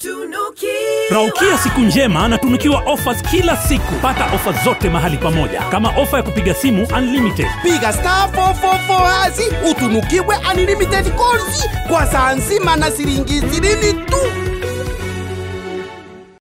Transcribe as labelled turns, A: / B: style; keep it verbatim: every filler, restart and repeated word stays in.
A: Tunuki.
B: Raukia siku njema na tunukiwa offers kila siku. Pata offers zote mahali pamoja. Kama offer ya kupiga simu unlimited.
C: Piga star four four four hazi utunukiwe unlimited calls kwa saa nzima na shilingi ishirini tu.